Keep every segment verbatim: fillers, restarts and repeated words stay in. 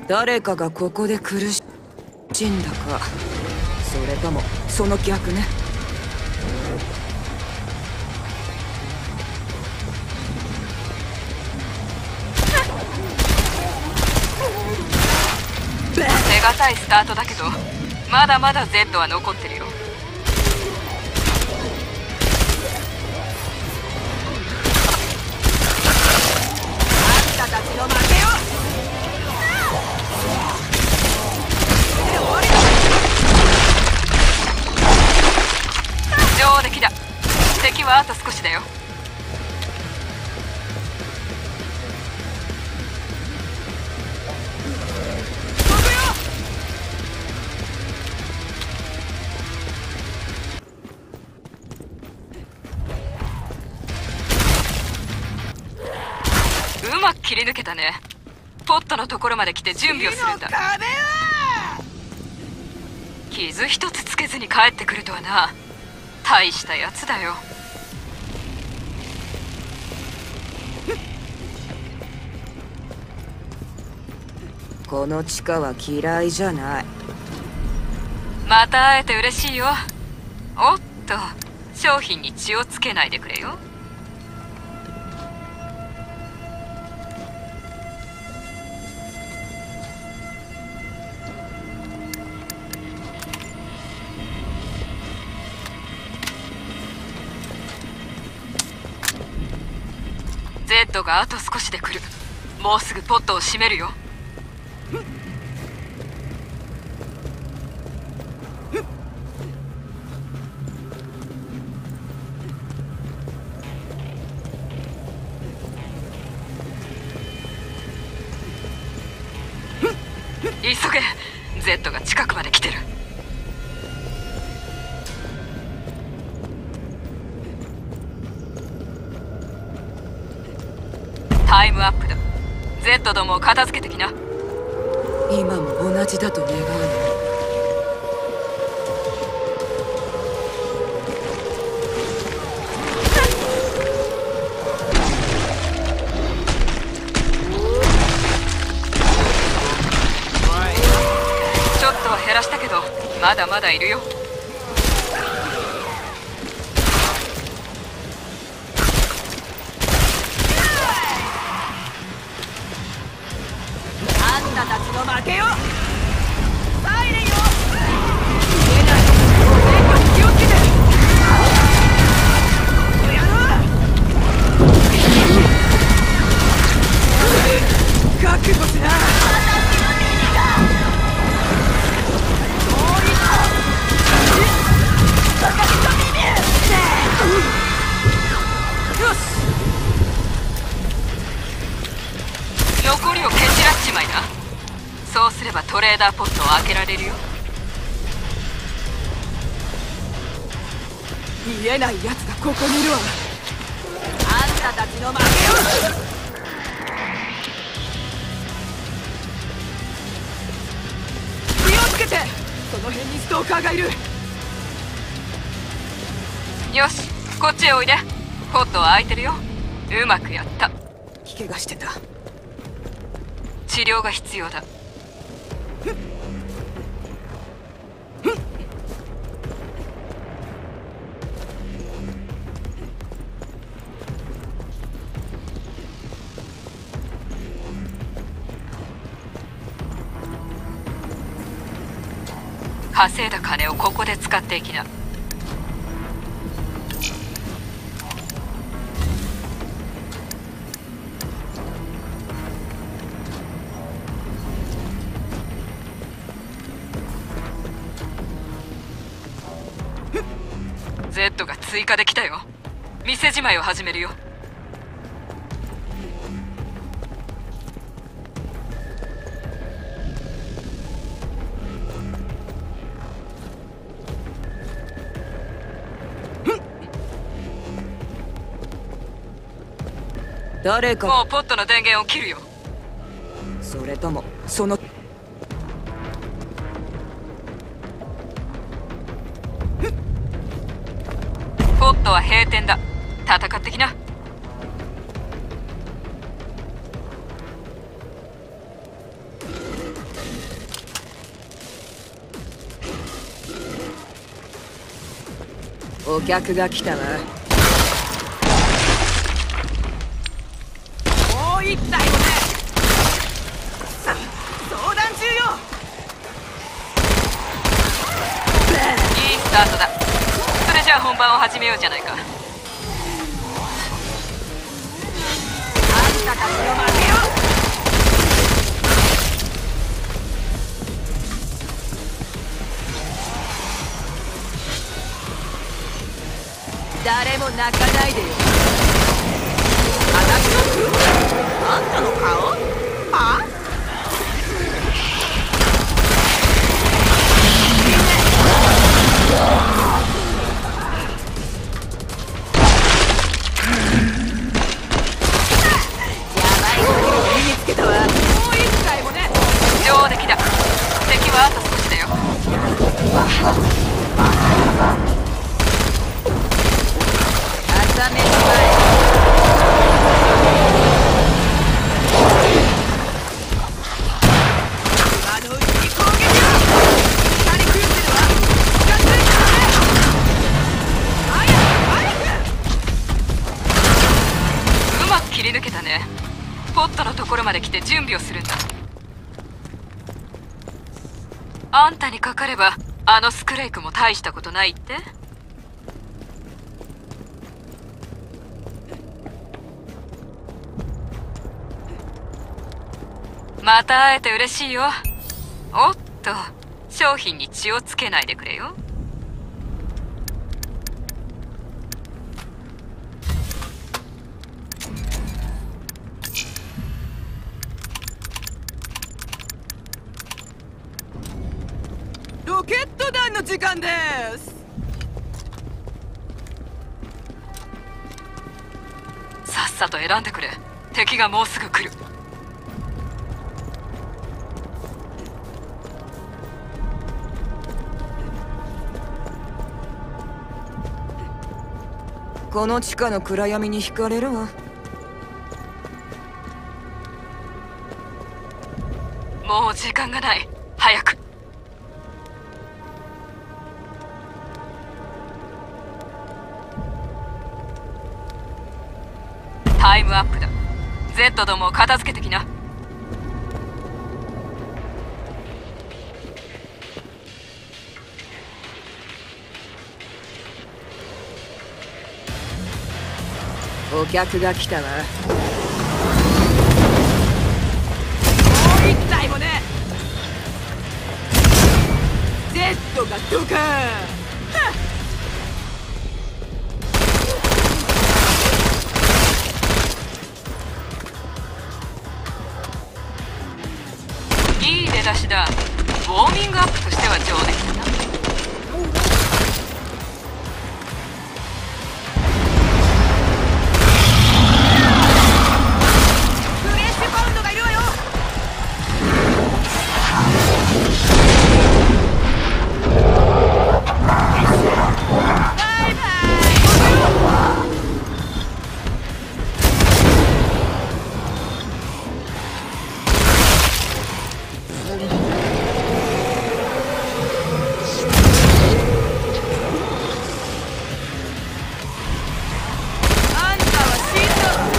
誰かがここで苦しんだか、それともその逆ね。 手堅いスタートだけど、まだまだ Z は残ってるよ。あんたたちの負けよ。上出来だ。敵はあと少しだよ。うまく切り抜けたね。ポットのところまで来て準備をするんだ。傷一つつけずに帰ってくるとはな。大したやつだよ。 この地下は嫌いじゃない。 また会えて嬉しいよ。おっと、商品に血をつけないでくれよ。Z があと少しで来る。もうすぐポットを閉めるよ。急げ。 Z が近くまで来てる。タイムアップだ。 Z どもを片付けてきな。 今も同じだと願うの。 ちょっとは減らしたけど、まだまだいるよ。あんたたちの負けよ。サイレンよ。見えない。全部気をつけて。やろう。覚悟しな。よし。残りを蹴散らしちまいな。そうすればトレーダーポットを開けられるよ。 見えないやつがここにいるわ。 あんたたちの負けよ。 気をつけて。その辺にストーカーがいる。 よし、こっちへおいで。ポットは開いてるよ。うまくやった。 怪我してた。 治療が必要だ。稼いだ金をここで使っていきな。Z が追加できたよ。店じまいを始めるよ。 誰か。 もうポットの電源を切るよ。 それともそのポットは閉店だ。戦ってきな。 お客が来たわ。 もう一体もね。相談中よ。 いいスタートだ。それじゃあ本番を始めようじゃないか。 あんたたちの負けよ。誰も泣かないでよ。私の空気、あんたの顔？はあ？やばい時を身につけたわ。もう一回もね。 上出来だ。敵はあと少しだよ。 朝目の前。今のうちに攻撃を。光食ってるわ。近づいてるね。早く早く。 うまく切り抜けたね。ポットのところまで来て準備をするんだ。あんたにかかればあのスクレイクも大したことないって。また会えて嬉しいよ。おっと、商品に血をつけないでくれよ。 ロケット弾の時間です。 さっさと選んでくれ。敵がもうすぐ来る。 この地下の暗闇に惹かれるわ。 もう時間がない。早く。タイムアップだ。 Z どもを片付けてきな。 お客が来たわ。 もう一体もね。Z がドカーン。 いい出だしだ。ウォーミングアップとしては上出来だな。 フレッシュパウンドがいるわよ。バイバイ。あんたは死んだわ。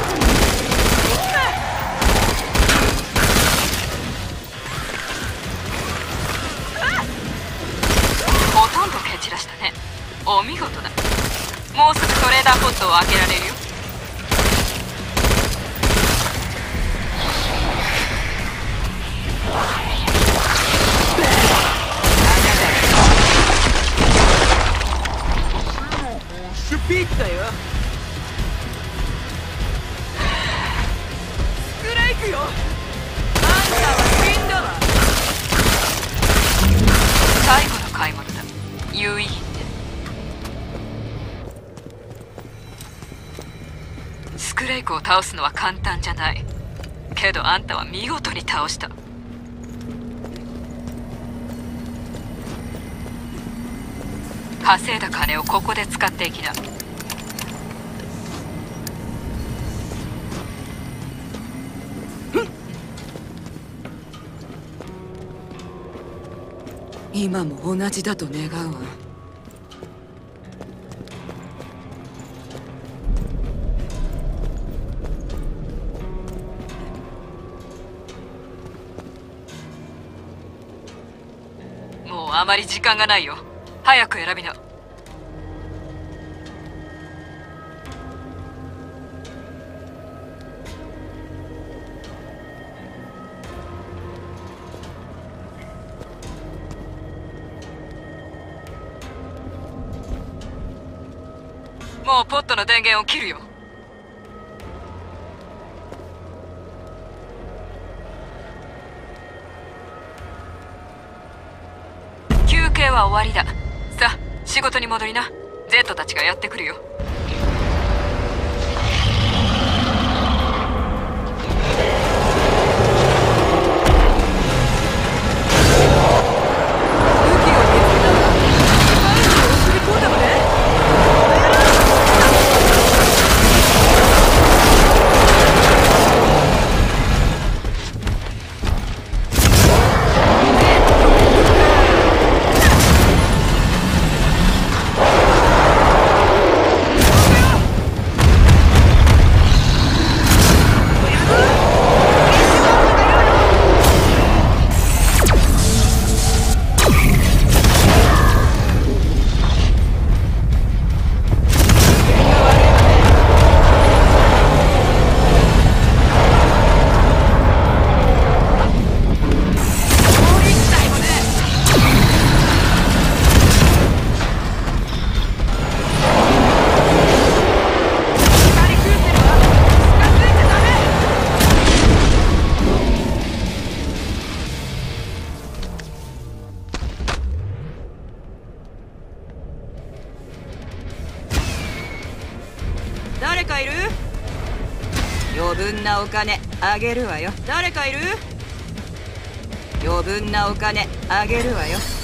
ほとんど蹴散らしたね。お見事だ。もうすぐトレーダーポットを開けられるよ。 ピッタよ。スクレイクよ。あんたは死んだわ。 最後の買い物だ。有意義って。スクレイクを倒すのは簡単じゃない。けどあんたは見事に倒した。稼いだ金をここで使っていきな。 今も同じだと願うわ。 あまり時間がないよ。早く選びな。もうポットの電源を切るよ。休憩は終わりだ。さあ仕事に戻りな。Z たちがやってくるよ。 誰かいる？余分なお金あげるわよ。誰かいる？余分なお金あげるわよ。